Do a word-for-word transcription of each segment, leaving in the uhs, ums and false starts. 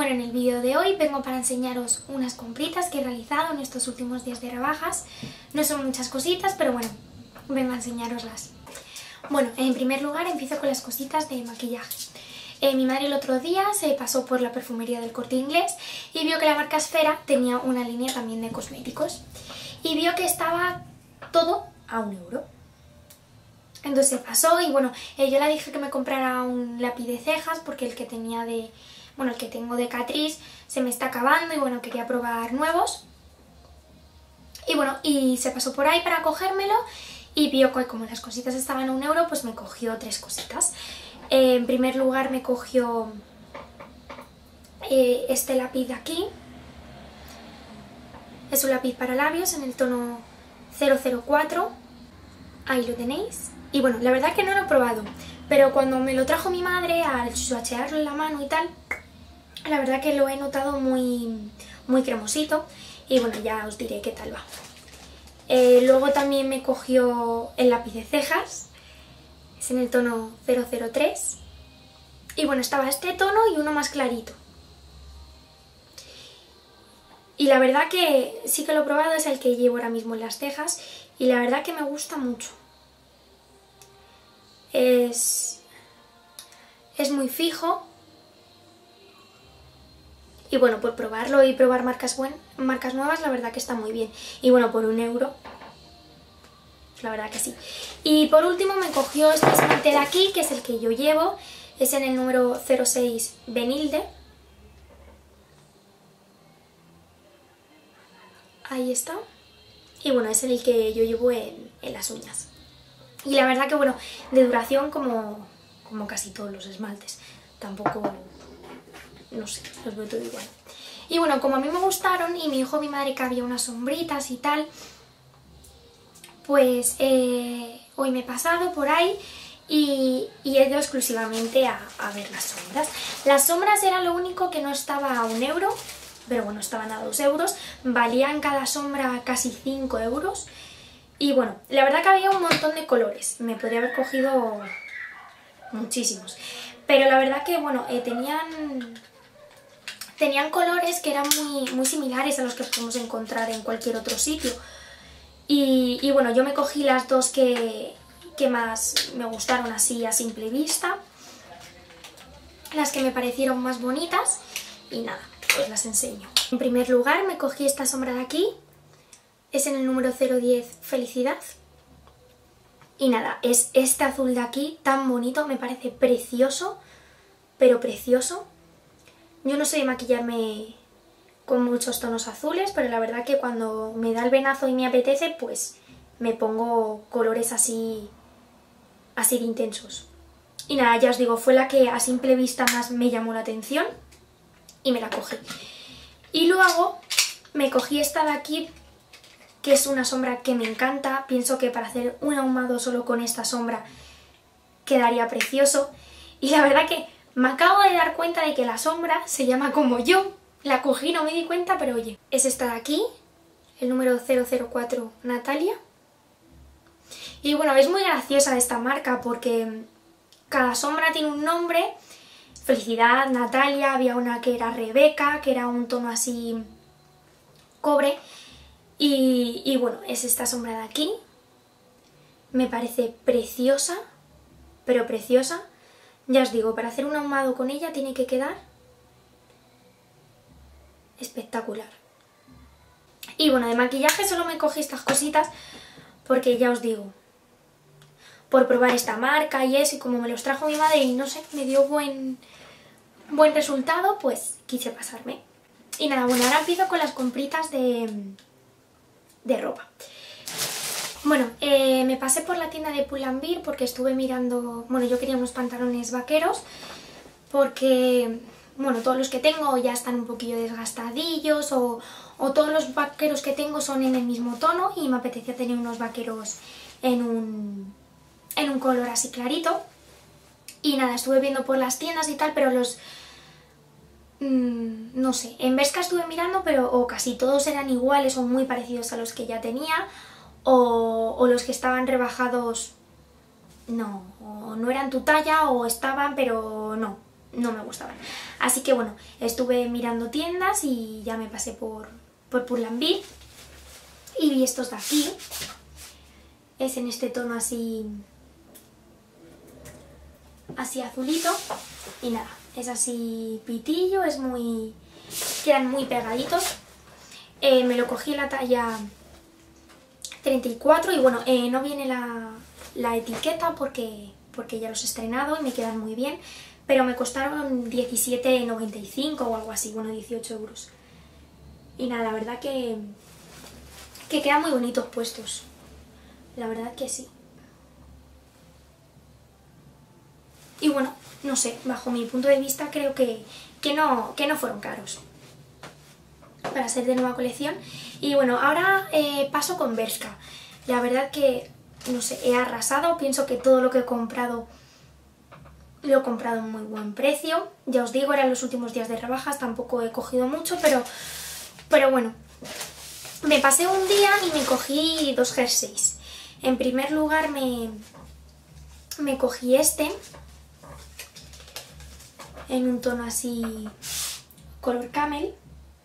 Bueno, en el vídeo de hoy vengo para enseñaros unas compritas que he realizado en estos últimos días de rebajas. No son muchas cositas, pero bueno, vengo a enseñaroslas. Bueno, en primer lugar empiezo con las cositas de maquillaje. Eh, mi madre el otro día se pasó por la perfumería del Corte Inglés y vio que la marca Esfera tenía una línea también de cosméticos. Y vio que estaba todo a un euro. Entonces se pasó y bueno, eh, yo le dije que me comprara un lápiz de cejas porque el que tenía de... Bueno, el que tengo de Catrice se me está acabando y bueno, quería probar nuevos. Y bueno, y se pasó por ahí para cogérmelo y vio que como las cositas estaban a un euro, pues me cogió tres cositas. Eh, en primer lugar me cogió eh, este lápiz de aquí. Es un lápiz para labios en el tono cero cero cuatro. Ahí lo tenéis. Y bueno, la verdad que no lo he probado, pero cuando me lo trajo mi madre al swatchearlo en la mano y tal, la verdad que lo he notado muy, muy cremosito y bueno, ya os diré qué tal va. Eh, luego también me cogió el lápiz de cejas, es en el tono cero cero tres y bueno, estaba este tono y uno más clarito. Y la verdad que sí que lo he probado, es el que llevo ahora mismo en las cejas y la verdad que me gusta mucho. Es, es muy fijo. Y bueno, por probarlo y probar marcas, buen, marcas nuevas, la verdad que está muy bien. Y bueno, por un euro, la verdad que sí. Y por último me cogió este esmalte de aquí, que es el que yo llevo. Es en el número cero seis Benilde. Ahí está. Y bueno, es el que yo llevo en, en las uñas. Y la verdad que bueno, de duración como, como casi todos los esmaltes. Tampoco... no sé, los veo todo igual. Y bueno, como a mí me gustaron y me dijo mi madre que había unas sombritas y tal, pues eh, hoy me he pasado por ahí y, y he ido exclusivamente a, a ver las sombras. Las sombras era lo único que no estaba a un euro, pero bueno, estaban a dos euros. Valían cada sombra casi cinco euros. Y bueno, la verdad que había un montón de colores. Me podría haber cogido muchísimos. Pero la verdad que, bueno, eh, tenían... Tenían colores que eran muy, muy similares a los que podemos encontrar en cualquier otro sitio. Y, y bueno, yo me cogí las dos que, que más me gustaron así a simple vista. Las que me parecieron más bonitas. Y nada, pues las enseño. En primer lugar me cogí esta sombra de aquí. Es en el número cero diez Felicidad. Y nada, es este azul de aquí tan bonito, me parece precioso, pero precioso. Yo no soy de maquillarme con muchos tonos azules, pero la verdad que cuando me da el venazo y me apetece, pues me pongo colores así, así de intensos. Y nada, ya os digo, fue la que a simple vista más me llamó la atención y me la cogí. Y luego me cogí esta de aquí, que es una sombra que me encanta. Pienso que para hacer un ahumado solo con esta sombra quedaría precioso. Y la verdad que me acabo de dar cuenta de que la sombra se llama como yo. La cogí, no me di cuenta, pero oye. Es esta de aquí, el número cero cero cuatro Natalia. Y bueno, es muy graciosa esta marca porque cada sombra tiene un nombre. Felicidad, Natalia, había una que era Rebeca, que era un tono así cobre. Y, y bueno, es esta sombra de aquí. Me parece preciosa, pero preciosa. Ya os digo, para hacer un ahumado con ella tiene que quedar espectacular. Y bueno, de maquillaje solo me cogí estas cositas porque ya os digo, por probar esta marca y eso, y como me los trajo mi madre y no sé, me dio buen, buen resultado, pues quise pasarme. Y nada, bueno, ahora empiezo con las compritas de, de ropa. Bueno, eh, me pasé por la tienda de Pull&Bear porque estuve mirando... Bueno, yo quería unos pantalones vaqueros porque, bueno, todos los que tengo ya están un poquillo desgastadillos o, o todos los vaqueros que tengo son en el mismo tono y me apetecía tener unos vaqueros en un, en un color así clarito. Y nada, estuve viendo por las tiendas y tal, pero los... Mmm, no sé, en Bershka estuve mirando, pero o casi todos eran iguales o muy parecidos a los que ya tenía... O, o los que estaban rebajados, no, o no eran tu talla o estaban, pero no, no me gustaban. Así que bueno, estuve mirando tiendas y ya me pasé por, por Pull&Bear y vi estos de aquí. Es en este tono así, así azulito y nada, es así pitillo, es muy, quedan muy pegaditos. Eh, me lo cogí en la talla treinta y cuatro y bueno, eh, no viene la, la etiqueta porque, porque ya los he estrenado y me quedan muy bien, pero me costaron diecisiete noventa y cinco o algo así, bueno, dieciocho euros. Y nada, la verdad que, que quedan muy bonitos puestos, la verdad que sí. Y bueno, no sé, bajo mi punto de vista creo que, que, no, que no fueron caros para ser de nueva colección. Y bueno, ahora eh, paso con Bershka. La verdad que, no sé, he arrasado. Pienso que todo lo que he comprado lo he comprado a un muy buen precio. Ya os digo, eran los últimos días de rebajas, tampoco he cogido mucho, pero, pero bueno. Me pasé un día y me cogí dos jerseys. En primer lugar me, me cogí este, en un tono así color camel.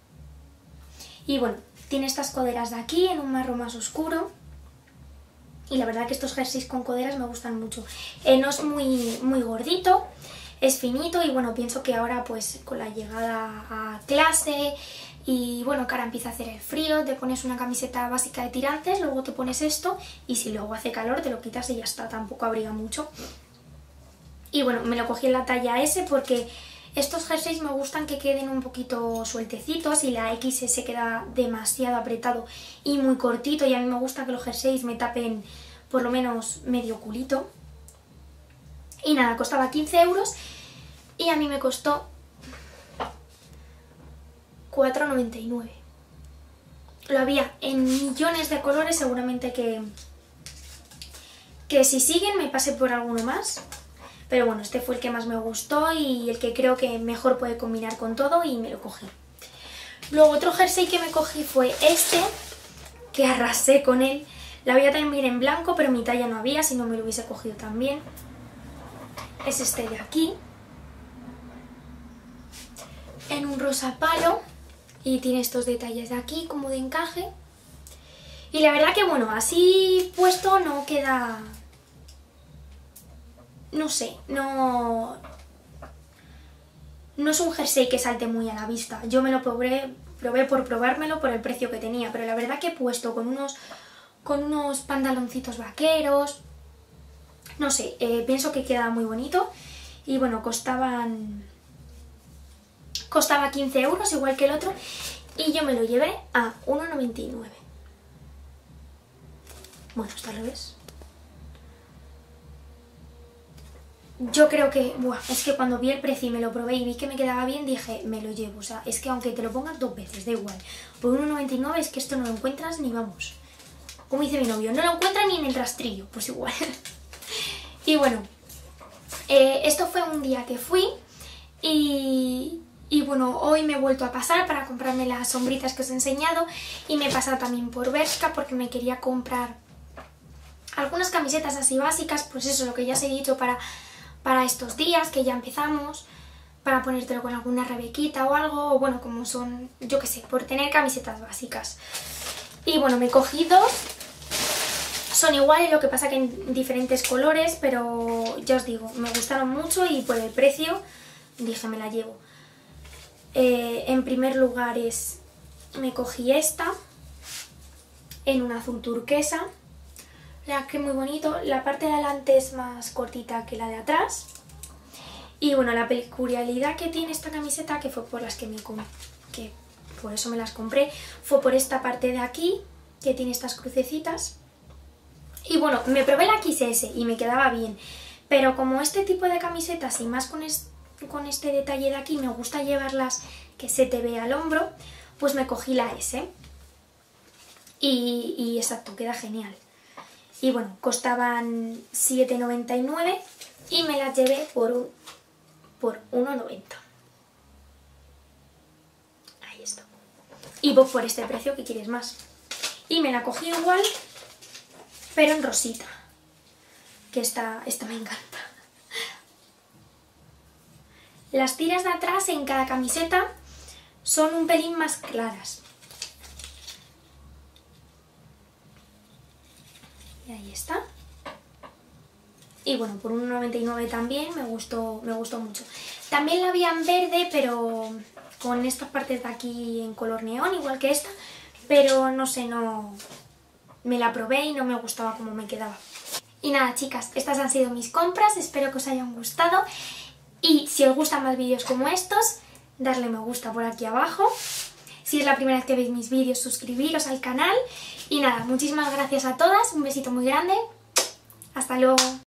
Y bueno, tiene estas coderas de aquí en un marrón más oscuro. Y la verdad que estos jerseys con coderas me gustan mucho. Eh, no es muy, muy gordito, es finito y bueno, pienso que ahora pues con la llegada a clase y bueno, que ahora empieza a hacer el frío, te pones una camiseta básica de tirantes, luego te pones esto y si luego hace calor te lo quitas y ya está, tampoco abriga mucho. Y bueno, me lo cogí en la talla ese porque estos jerseys me gustan que queden un poquito sueltecitos y la equis se queda demasiado apretado y muy cortito y a mí me gusta que los jerseys me tapen por lo menos medio culito. Y nada, costaba quince euros y a mí me costó cuatro noventa y nueve. Lo había en millones de colores, seguramente que, que si siguen me pasé por alguno más. Pero bueno, este fue el que más me gustó y el que creo que mejor puede combinar con todo y me lo cogí. Luego otro jersey que me cogí fue este, que arrasé con él. La había también en blanco, pero mi talla no había, si no me lo hubiese cogido también. Es este de aquí, en un rosa palo y tiene estos detalles de aquí como de encaje. Y la verdad que bueno, así puesto no queda... No sé, no... No es un jersey que salte muy a la vista. Yo me lo probé, probé por probármelo por el precio que tenía, pero la verdad que he puesto con unos, con unos pantaloncitos vaqueros, no sé, eh, pienso que queda muy bonito. Y bueno, costaban... Costaba quince euros, igual que el otro, y yo me lo llevé a uno noventa y nueve. Bueno, está al revés. Yo creo que, buah, es que cuando vi el precio y me lo probé y vi que me quedaba bien, dije, me lo llevo. O sea, es que aunque te lo pongas dos veces, da igual. Por uno noventa y nueve es que esto no lo encuentras ni vamos. Como dice mi novio, no lo encuentras ni en el rastrillo, pues igual. Y bueno, eh, esto fue un día que fui y, y bueno, hoy me he vuelto a pasar para comprarme las sombritas que os he enseñado y me he pasado también por Bershka porque me quería comprar algunas camisetas así básicas, pues eso, lo que ya os he dicho para... para estos días que ya empezamos, para ponértelo con alguna rebequita o algo, o bueno, como son, yo qué sé, por tener camisetas básicas. Y bueno, me cogí dos, son iguales, lo que pasa que en diferentes colores, pero ya os digo, me gustaron mucho y por el precio dije me la llevo. Eh, en primer lugar es, me cogí esta, en un azul turquesa. La que muy bonito, la parte de adelante es más cortita que la de atrás. Y bueno, la peculiaridad que tiene esta camiseta, que fue por las que me que por eso me las compré, fue por esta parte de aquí, que tiene estas crucecitas. Y bueno, me probé la equis ese y me quedaba bien, pero como este tipo de camisetas y más con, es, con este detalle de aquí me gusta llevarlas que se te vea al hombro, pues me cogí la ese. Y, y exacto, queda genial. Y bueno, costaban siete noventa y nueve y me las llevé por, un, por uno noventa. Ahí está. Y pues por este precio, ¿qué quieres más? Y me la cogí igual, pero en rosita. Que esta, esta me encanta. Las tiras de atrás en cada camiseta son un pelín más claras. Y ahí está. Y bueno, por un noventa y nueve también me gustó, me gustó mucho. También la había en verde, pero con estas partes de aquí en color neón, igual que esta. Pero no sé, no... me la probé y no me gustaba cómo me quedaba. Y nada, chicas, estas han sido mis compras. Espero que os hayan gustado. Y si os gustan más vídeos como estos, darle me gusta por aquí abajo. Si es la primera vez que veis mis vídeos, suscribiros al canal. Y nada, muchísimas gracias a todas. Un besito muy grande. Hasta luego.